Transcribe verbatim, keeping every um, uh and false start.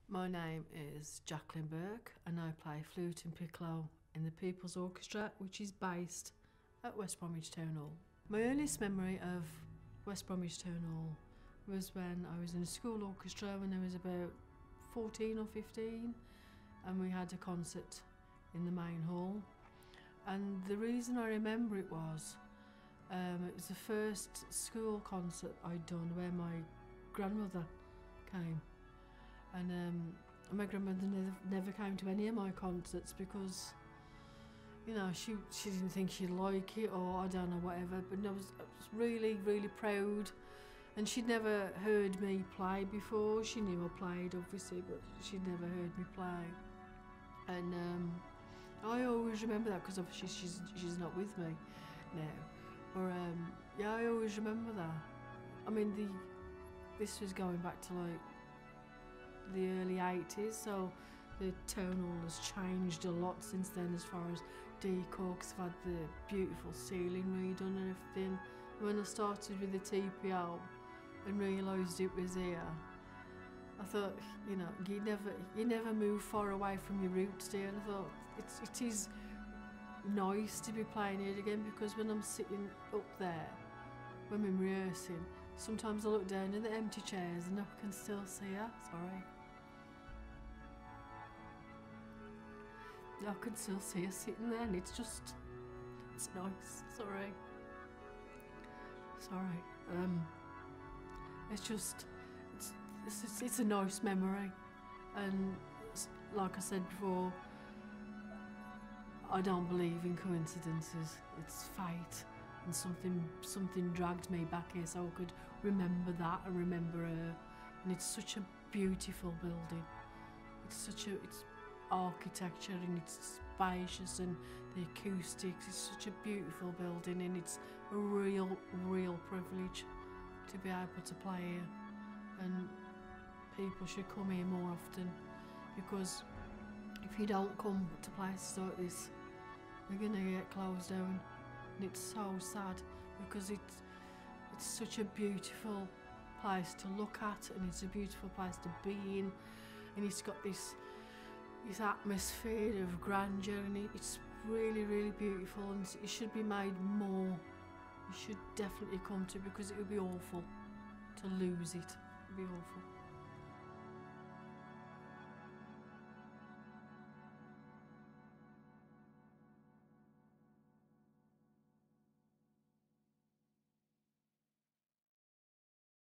My name is Jacqueline Burke and I play flute and piccolo in the People's Orchestra, which is based at West Bromwich Town Hall. My earliest memory of West Bromwich Town Hall was when I was in a school orchestra when I was about fourteen or fifteen, and we had a concert in the main hall. And the reason I remember it was um, it was the first school concert I'd done where my grandmother came. And um, my grandmother never, never came to any of my concerts because, you know, she she didn't think she'd like it, or I don't know, whatever. But I was, I was really, really proud. And she'd never heard me play before. She knew I played, obviously, but she'd never heard me play. And um, I always remember that because obviously she's she's not with me now. Or um, yeah, I always remember that. I mean, the this was going back to like the early eighties, so the town hall has changed a lot since then as far as decor, because I've had the beautiful ceiling redone and everything. When I started with the T P O and realised it was here, I thought, you know, you never you never move far away from your roots, dear. And I thought it's, it is nice to be playing here again, because when I'm sitting up there, when I'm rehearsing, sometimes I look down in the empty chairs and I can still see her. Sorry. I can still see her sitting there, and it's just, it's nice. Sorry. Sorry. Um, it's just, it's, it's, it's a nice memory. And like I said before, I don't believe in coincidences. It's fate. And something something dragged me back here so I could remember that and remember her. And it's such a beautiful building. It's such a it's architecture, and it's spacious, and the acoustics. It's such a beautiful building, and it's a real real privilege to be able to play here. And people should come here more often, because if you don't come to places like this, they're gonna get closed down. And it's so sad, because it's it's such a beautiful place to look at, and it's a beautiful place to be in, and it's got this this atmosphere of grandeur, and it, it's really really beautiful, and it should be made more. You should definitely come to it, because it would be awful to lose it. It would be awful.